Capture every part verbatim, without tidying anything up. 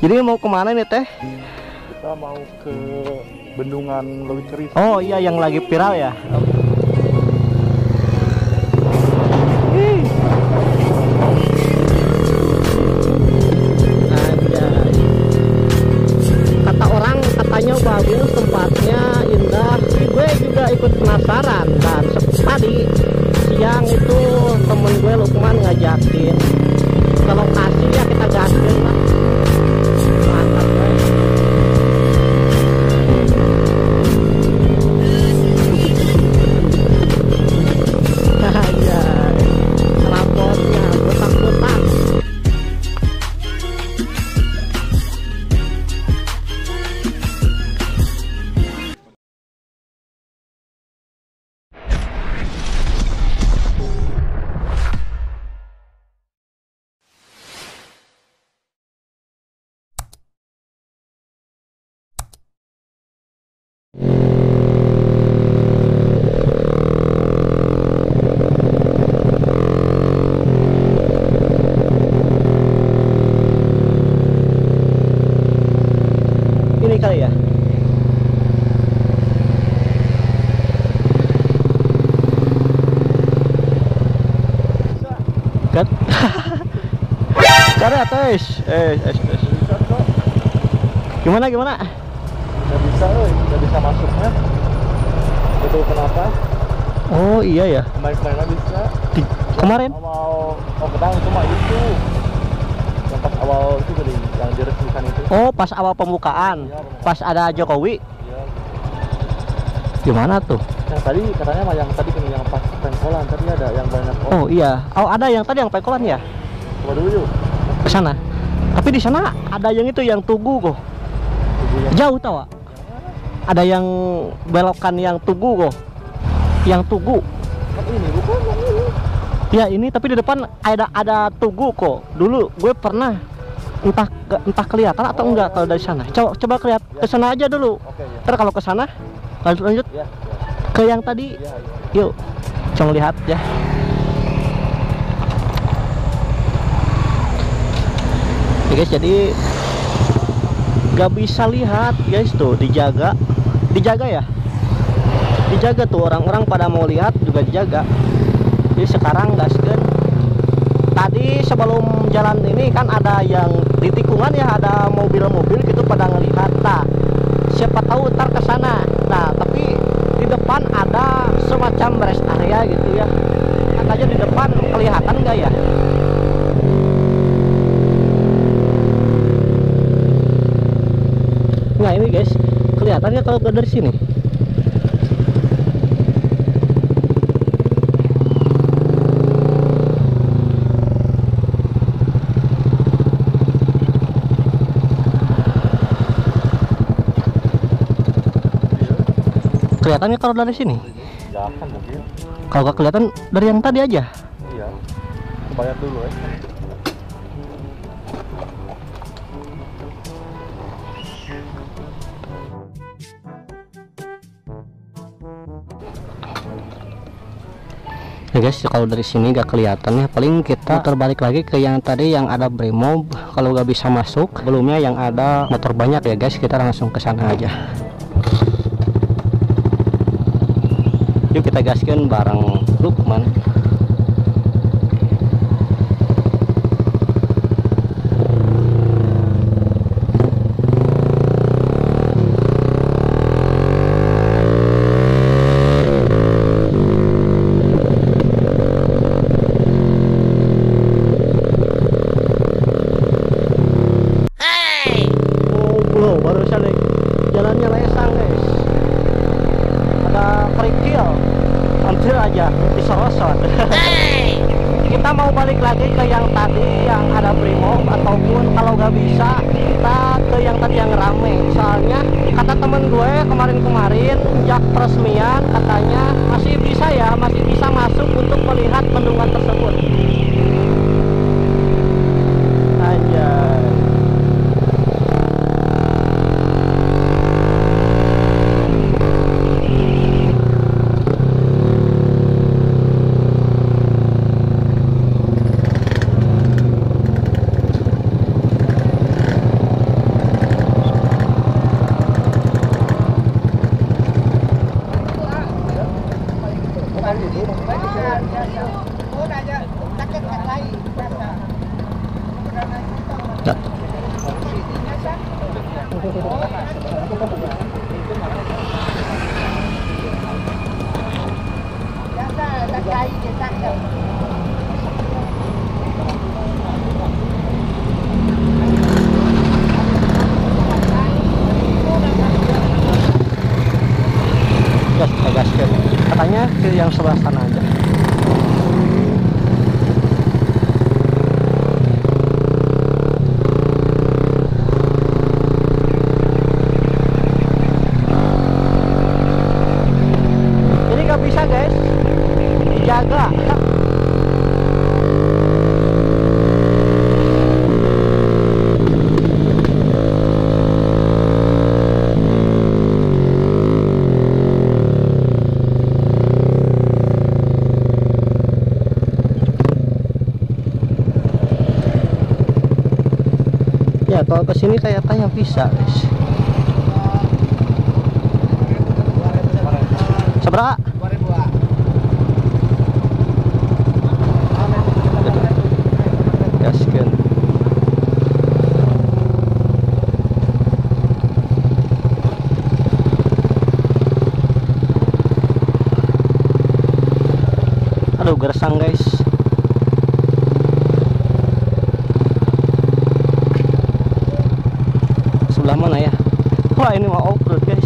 Jadi mau kemana nih teh? Kita mau ke Bendungan Leuwi Keris. Oh iya, yang lagi viral ya. Kata orang katanya bagus, tempatnya indah. Jadi gue juga ikut penasaran. Dan tadi siang itu temen gue Lukman ngajakin ke lokasi, ya kita gaskin lah. Mantap gue. Ini kali ya. Kat. Cara atas. Eh, eh, eh. Gimana gimana? Nggak bisa, eh. Nggak bisa masuknya. Itu kenapa? Oh iya ya. Main-mainnya bisa. Di, kemarin? Awal, oh pedang cuma itu. Yang pas awal itu kali, yang diresmikan itu. Oh, pas awal pembukaan. Iya, pas ada Jokowi. Iya. Gimana tuh? Yang tadi katanya mah yang tadi kan yang pas pengkolan tadi ada yang banyak orang. Oh iya. Oh, ada yang tadi yang pengkolan ya? Coba dulu yuk. Ke sana. Tapi di sana ada yang itu yang Tugu kok. Yang... Jauh tau, Wak? Ada yang belokan yang Tugu kok. Yang Tugu. Kan ini bukan yang ini. Ya ini, tapi di depan ada ada Tugu kok. Dulu gue pernah, entah entah kelihatan atau oh, enggak ya, kalau dari sana. Coba coba kelihat ya. ke sana aja dulu. Oke, ya. Ntar kalau ke sana lanjut lanjut Ya, ya. ke yang tadi. Ya, ya. Yuk, coba lihat ya. Ya guys, jadi nggak bisa lihat guys, tuh dijaga, dijaga ya, dijaga tuh, orang-orang pada mau lihat juga dijaga. Jadi sekarang gaskeun. Tadi sebelum jalan ini kan ada yang di tikungan ya, ada mobil-mobil gitu pada ngelihat. Nah, siapa tahu ntar ke sana. Nah, tapi di depan ada semacam rest area gitu ya. Katanya di depan kelihatan nggak ya? Nah ini guys, kelihatannya kalau dari sini. Kelihatannya kalau dari sini. Ya kan mungkin. Kalau nggak kelihatan dari yang tadi aja. Iya. Bayar dulu ya. Ya guys, kalau dari sini nggak kelihatan ya, paling kita terbalik lagi ke yang tadi yang ada Brimob. Kalau nggak bisa masuk, sebelumnya yang ada motor banyak ya guys, kita langsung ke sana aja. Yuk kita gaskan bareng Lukman. Oh, barusan nih jalannya lesang guys, ada kerikil, hampir aja disorot. Kita mau balik lagi ke yang tadi yang ada Brimob, ataupun kalau nggak bisa kita ke yang tadi yang rame. Soalnya kata temen gue kemarin-kemarin sejak peresmian katanya masih bisa ya, masih bisa masuk untuk melihat bendungan tersebut. Anjay. Dah. Gas, gas, gas. Katanya ke yang sebelah sana aja. Ini nggak bisa guys, dijaga. Ya kalau kesini kayak tanya bisa guys. Seberapa? Gaskeun. Aduh gersang guys. Sebelah mana ya? Wah ini mau off-road guys.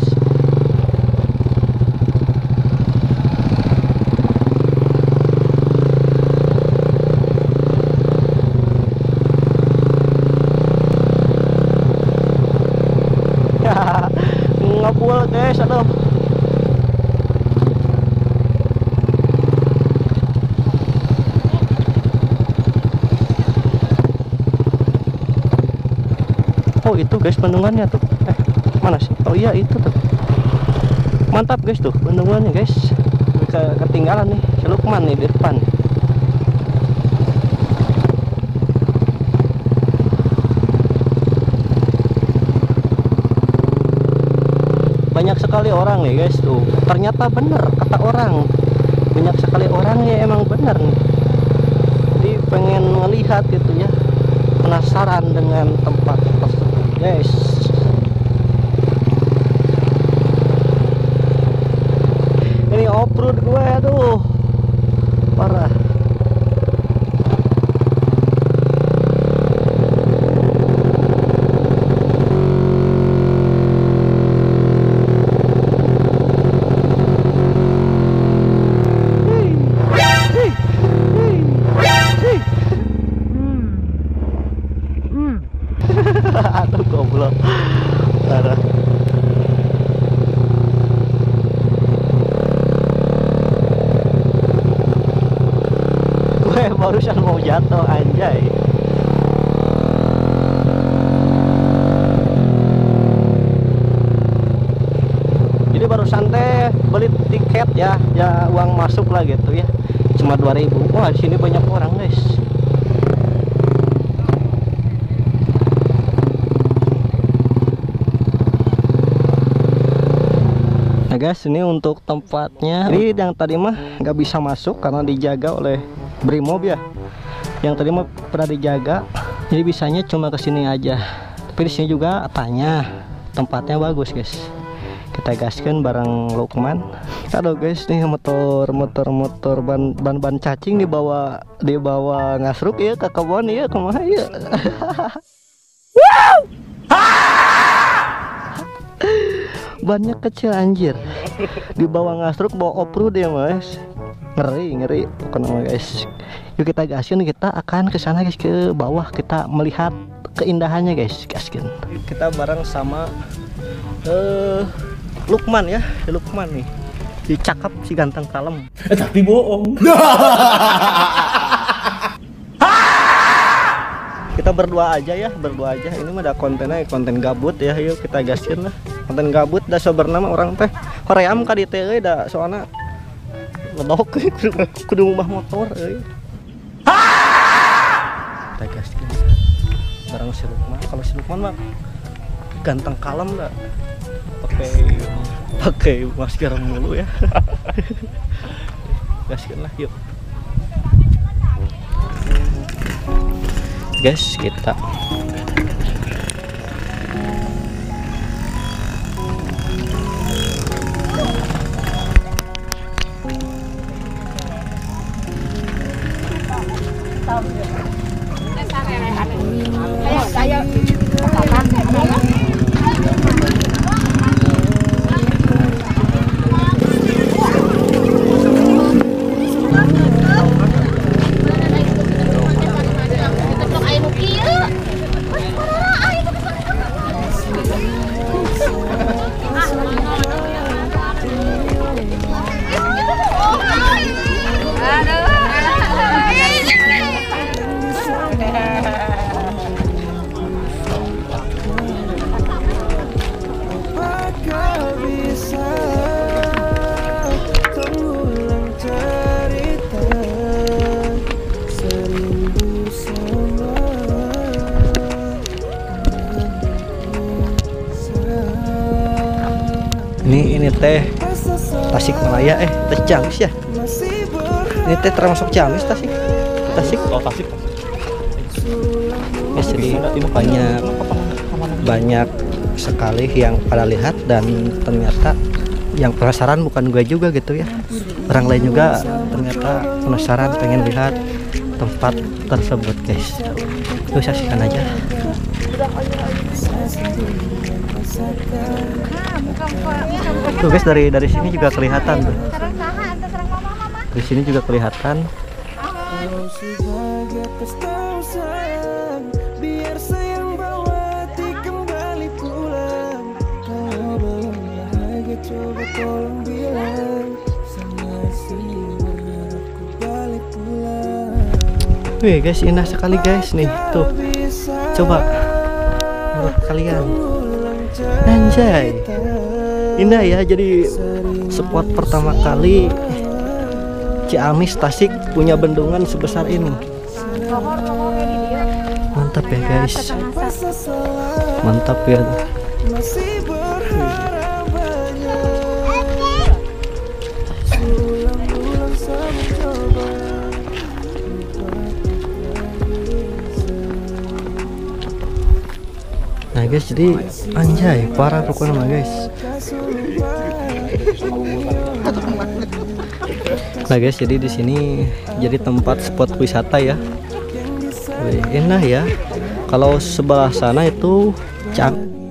Ngabul guys, aduh. Oh itu guys bendungannya tuh. Eh mana sih? Oh iya itu tuh. Mantap guys tuh bendungannya guys. Ke ketinggalan nih. Si Lukman nih di depan. Banyak sekali orang nih guys tuh. Ternyata bener kata orang. Banyak sekali orang ya emang bener nih. Jadi pengen ngelihat gitu ya. Penasaran dengan tempat tersebut guys. Ini off-road gue aduh parah. Aduh goblok parah. Gue barusan mau jatuh anjay. Jadi barusan teh beli tiket ya, ya uang masuk lah gitu ya. Cuma dua ribu. Wah, di sini banyak orang, guys. Nah guys, ini untuk tempatnya. Ini yang tadi mah nggak bisa masuk karena dijaga oleh Brimob ya. Yang tadi mah pernah dijaga, jadi bisanya cuma ke sini aja. Tapi di sini juga tanya tempatnya bagus guys. Kita gaskan bareng Lukman. Aduh guys, nih motor motor motor ban ban ban cacing dibawa dibawa ngasruk ya ke kebun ya, kumaha ya. Bannya kecil anjir, dibawa ngasruk bawa off-road ya mas, ngeri ngeri pokoknya guys. Yuk kita gaskan, kita akan ke sana guys, ke bawah kita melihat keindahannya guys. Gaskan kita bareng sama uh, Lukman ya, Lukman nih dicakap si ganteng kalem eh, tapi bohong. Kita berdua aja ya, berdua aja. Ini mah ada kontennya, konten gabut ya. Yuk kita gaskin lah, konten gabut. Dah so bernama orang teh hoream ka di teh dah soalna ngedok kudu ngubah motor euy. Kita gaskin bareng si Lukman. Kalau si Lukman mah ganteng kalem dah, pakai pakai masker mulu ya. Gaskin lah yuk. guys kita. Ini ini teh Tasikmalaya eh Tasik Ciamis ya. Ini teh termasuk Ciamis Tasik. Tasik. Oh, Tasik. Ya, jadi banyak banyak sekali yang pada lihat dan ternyata yang penasaran bukan gue juga gitu ya. Orang lain juga ternyata penasaran pengen lihat tempat tersebut guys. Yuk saksikan aja. Tuh guys, dari dari sini juga kelihatan tuh. Di sini juga kelihatan. Wih guys, indah sekali guys nih tuh. Coba menurut kalian, anjay, indah ya. Jadi spot pertama kali Ciamis Tasik punya bendungan sebesar ini. Mantap ya guys, mantap ya. Nah guys, jadi anjay parah pokoknya mah guys. Nah guys, jadi di sini jadi tempat spot wisata ya. Wih, enak ya. Kalau sebelah sana itu Cam.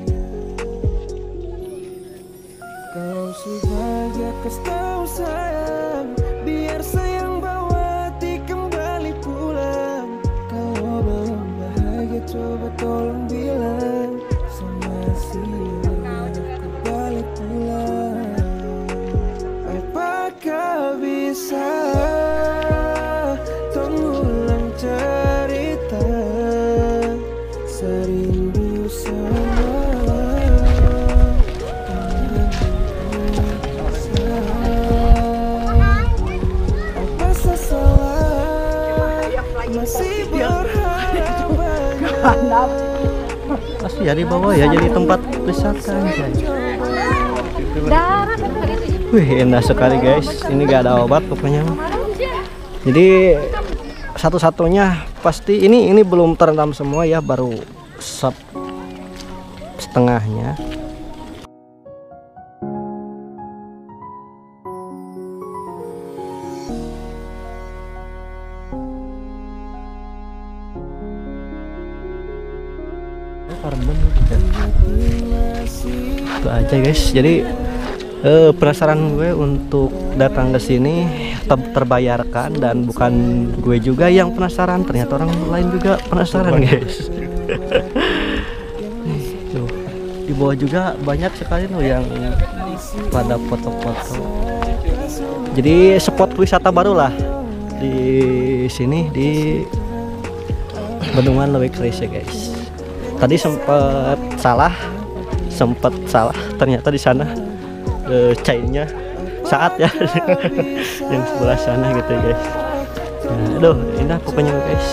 Pasti ya di bawah ya, jadi tempat wisata aja. Wih, enak sekali guys. Ini gak ada obat pokoknya. Jadi satu-satunya pasti ini ini belum terendam semua ya, baru sep setengahnya. Itu aja guys. Jadi eh, penasaran gue untuk datang ke sini ter terbayarkan, dan bukan gue juga yang penasaran, ternyata orang lain juga penasaran guys. Nih, tuh. Di bawah juga banyak sekali loh yang pada foto-foto. Jadi spot wisata baru lah di sini di Bendungan Leuwih Keris ya guys. Tadi sempat salah, sempat salah. Ternyata di sana e, cairnya saat ya, yang sebelah sana gitu guys. Nah, aduh, indah pokoknya guys.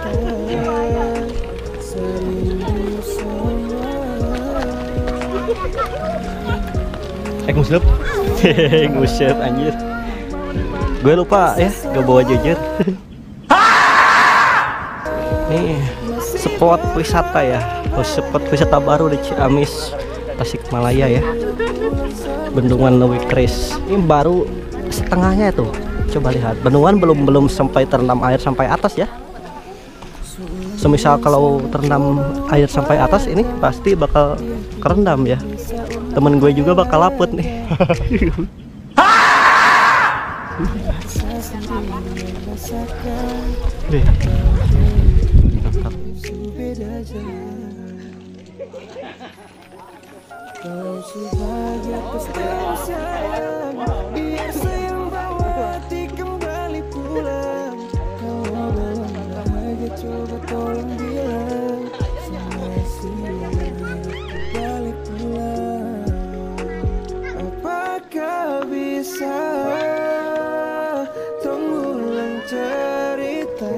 Eh nguslep, nguslep anjir. Gue lupa ya, gak bawa jajar. Nih spot wisata ya, oh, spot wisata baru di Ciamis, Tasikmalaya ya. Bendungan Leuwi Keris. Ini baru setengahnya tuh. Coba lihat, bendungan belum belum sampai terendam air sampai atas ya. Semisal kalau terendam air sampai atas ini pasti bakal kerendam ya. Temen gue juga bakal laput nih. Deh. Mantap. Apakah bisa mengulang cerita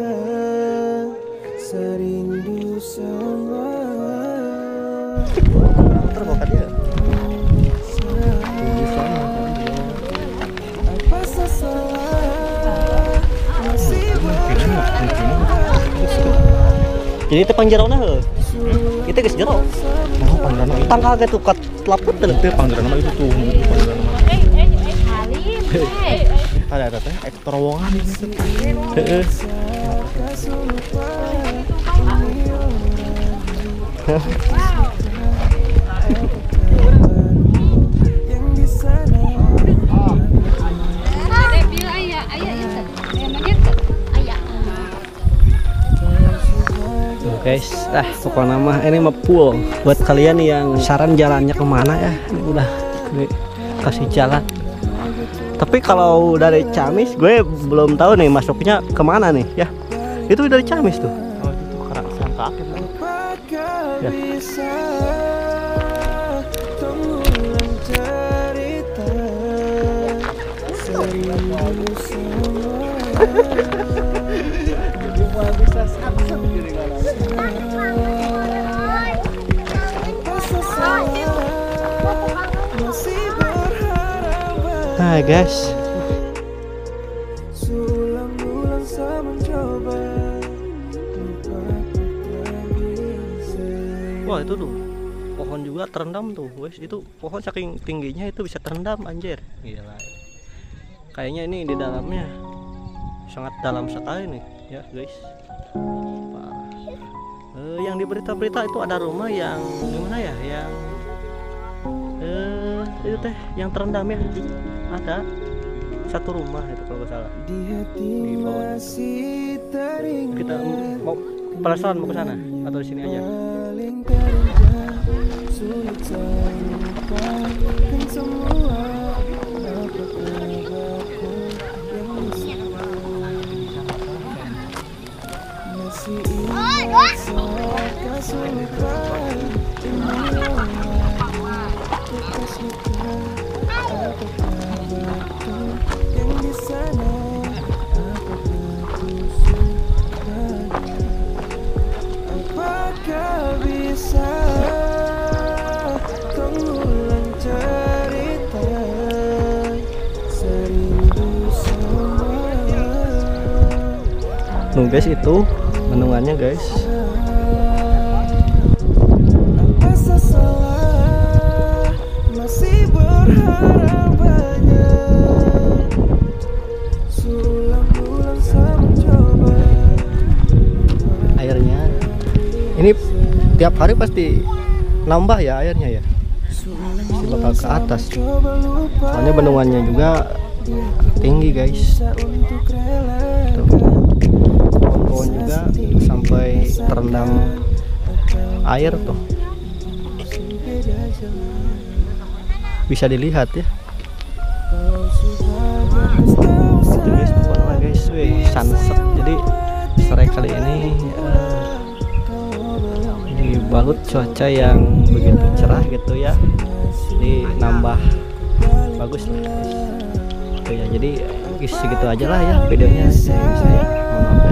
serindu sama? Terbakat dia. Apa salah masih Jadi itu panjerona heuh. Kita geus jero. Mau panggana itu. Tangkal ge tuh kat laput teh. Itu panggana mah itu tuh. Ada ada teh ek terowongan itu. Heeh. Guys, ah pokoknya mah ini mah pool buat kalian yang saran jalannya kemana ya, ini udah gue kasih jalan. Tapi kalau dari Ciamis gue belum tahu nih masuknya kemana nih ya. Itu dari Ciamis tuh. Oh itu tuh kerangsan kaki tuh. Ya. Hai guys. Wah itu tuh pohon juga terendam tuh, wes itu pohon saking tingginya itu bisa terendam anjir. Gila. Kayaknya ini di dalamnya sangat dalam sekali nih ya guys. Wah. Eh, yang di berita-berita itu ada rumah yang gimana ya, yang eh itu teh yang terendam ya, ada satu rumah itu kalau nggak salah di bawah. Kita mau penasaran mau ke sana atau di sini aja? Nuh guys, itu bendungannya guys. Airnya ini tiap hari pasti nambah ya airnya ya, pasti bakal ke atas. Soalnya bendungannya juga tinggi guys. Tuh. Pohon juga sampai terendam air tuh, bisa dilihat ya. Itu guys pokoknya guys, wih sunset. Jadi sore kali ini uh, dibalut cuaca yang begitu cerah gitu ya, jadi nambah bagus lah guys. Oke ya, jadi segitu aja lah ya videonya dari saya. Mohon maaf ya.